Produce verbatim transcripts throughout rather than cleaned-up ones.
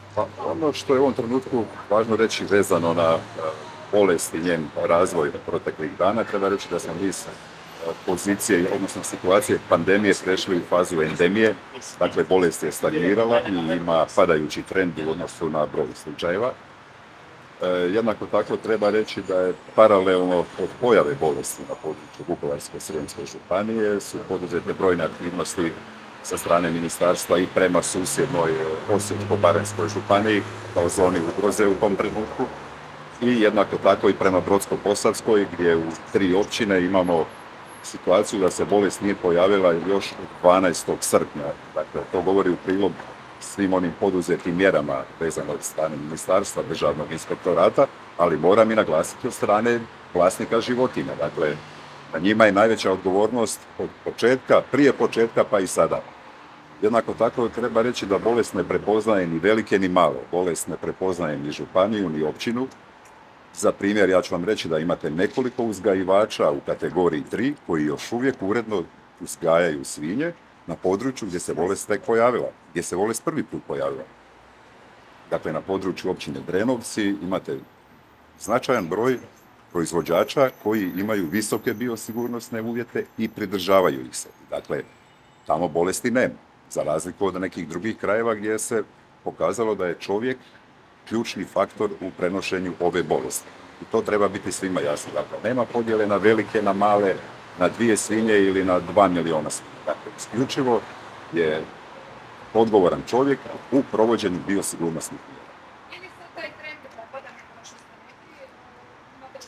Pa ono što je u ovom trenutku važno reći vezano na e, bolest i njen razvoj proteklih dana, treba reći da smo mi s e, pozicije, odnosno situacije pandemije prešli u fazu endemije, dakle bolest je stagnirala i ima padajući trend u odnosu na broj slučajeva. E, jednako tako treba reći da je paralelno od pojave bolesti na području Vukovarsko-srijemske županije su poduzete brojne aktivnosti sa strane ministarstva i prema susjednoj e, Osječko-baranjskoj županiji kao zoni ugroze u tom trenutku i jednako tako i prema Brodsko-posavskoj gdje u tri općine imamo situaciju da se bolest nije pojavila još dvanaestog srpnja. Dakle, to govori u prilog svim onim poduzetim mjerama vezano od strane ministarstva, državnog inspektorata, ali moram i naglasiti od strane vlasnika životinja. Dakle, na njima je najveća odgovornost od početka, prije početka pa i sada. Jednako tako treba reći da bolest ne prepoznaje ni velike ni male. Bolest ne prepoznaje ni županiju ni općinu. Za primjer, ja ću vam reći da imate nekoliko uzgajivača u kategoriji tri koji još uvijek uredno uzgajaju svinje na području gdje se bolest tek pojavila, gdje se bolest prvi put pojavila. Dakle, na području općine Drenovci imate značajan broj proizvođača koji imaju visoke biosigurnosne uvjete i pridržavaju ih se. Dakle, tamo bolesti nema, za razliku od nekih drugih krajeva gdje se pokazalo da je čovjek ključni faktor u prenošenju ove bolesti. I to treba biti svima jasno. Dakle, nema podjele na velike, na male, na dvije svinje ili na dva miliona svinje. Dakle, isključivo je odgovoran čovjek u provođenju biosigurnosnih mjera. Je li sad taj trend opadanja, kao što ste rekli, imate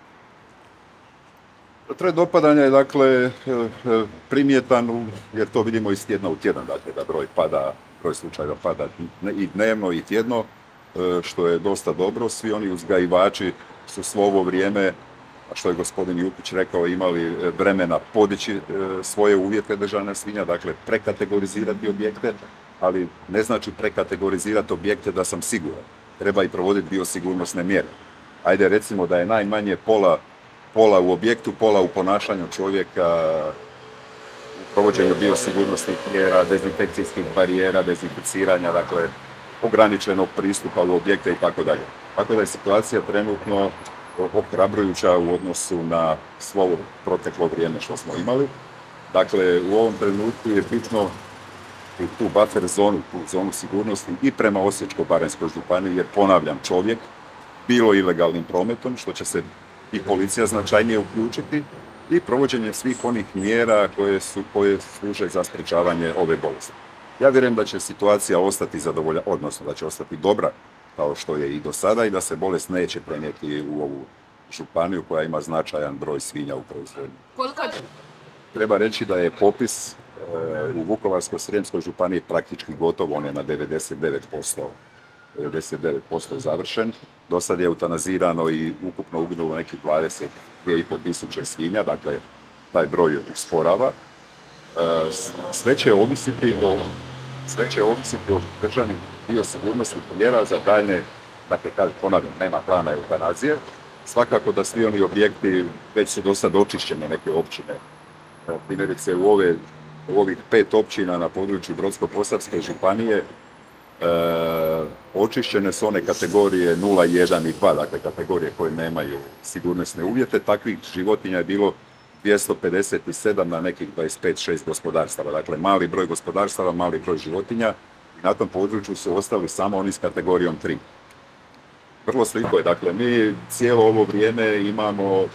neki? Trend opadanja je dakle e, e, primjetan, u- jer to vidimo iz tjedna u tjedan, dakle da broj pada, broj slučajeva pada i dnevno i tjedno, e, što je dosta dobro. Svi oni uzgajivači su svo ovo vrijeme, a što je gospodin Jukić rekao, imali e, vremena podići e, svoje uvjete držanja svinja, dakle prekategorizirati objekte, ali ne znači prekategorizirati objekte da sam siguran. Treba i provoditi biosigurnosne mjere. Ajde recimo da je najmanje pola pola u objektu, pola u ponašanju čovjeka, u provođenju biosigurnosnih mjera, dezinfekcijskih barijera, dezinficiranja, dakle, ograničenog pristupa u objekte i tako dalje. Tako da je situacija trenutno ohrabrujuća u odnosu na svo ovo proteklo vrijeme što smo imali. Dakle, u ovom trenutku je bitno u tu buffer zonu, tu zonu sigurnosti i prema Osječko-baranjskoj županiji, jer ponavljam, čovjek, bilo ilegalnim prometom, što će se i policija značajnije uključiti, i provođenje svih onih mjera koje, su, koje služe za sprječavanje ove bolesti. Ja vjerujem da će situacija ostati zadovolja, odnosno da će ostati dobra, kao što je i do sada, i da se bolest neće prenijeti u ovu županiju koja ima značajan broj svinja u proizvodnji. Koliko je Treba reći da je popis e, u Vukovarsko-srijemskoj županiji praktički gotov, on je na devedeset devet posto, devedeset devet posto završen. Do sad je eutanazirano i ukupno uginulo nekih dvadeset dvije i pol tisuće svinja, dakle taj broj usporava. E, s- sve će ovisiti o sve će ovisiti o državnim biosigurnosnih mjera za daljnje, dakle kad ponavljam, nema plana eutanazije. Svakako da svi oni objekti već su do sad očišćene neke općine. Evo, primjerice u, ove, u ovih pet općina na području Brodsko-posavske županije e, očišćene su one kategorije nula, jedan i dva, dakle kategorije koje nemaju sigurnosne uvjete. Takvih životinja je bilo dvjesto pedeset sedam na nekih dvadeset pet šest gospodarstava. Dakle, mali broj gospodarstava, mali broj životinja. I na tom području su ostali samo oni s kategorijom tri. Vrlo slično je. Dakle, mi cijelo ovo vrijeme imamo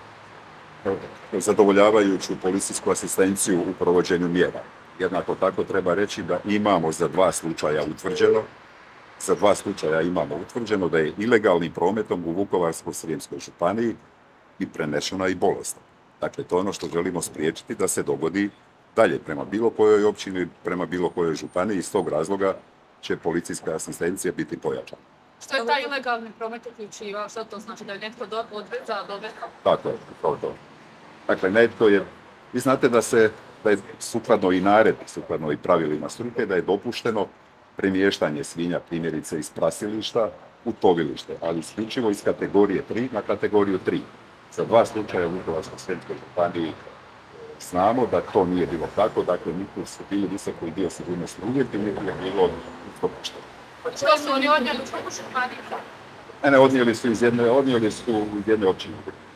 zadovoljavajuću policijsku asistenciju u provođenju mjera. Jednako tako treba reći da imamo za dva slučaja utvrđeno, za dva slučaja imamo utvrđeno da je ilegalnim prometom u Vukovarsko-srijemskoj županiji i prenešena i bolest. Dakle, to je ono što želimo spriječiti da se dogodi dalje prema bilo kojoj općini, prema bilo kojoj županiji. Iz tog razloga će policijska asistencija biti pojačana. Što je taj ilegalni promet uključivao? Što to znači da je netko do, odveza, doveza? Tako je, to to. Dakle, netko je, vi znate da se, da je sukladno i naredbi, sukladno i pravilima struke, da je dopušteno premještanje svinja, primjerice iz prasilišta u tovilište, ali isključivo iz kategorije tri na kategoriju tri. Za dva slučaja u Vukovarsko-srijemskoj županiji znamo da to nije bilo tako, dakle niti su bili visoko i dio sigurnosni uvjeti, niti je bilo dopušteno. Što su oni odnijeli u županiju? Ne, ne, odnijeli su iz jedne, odnijeli su iz jedne općine.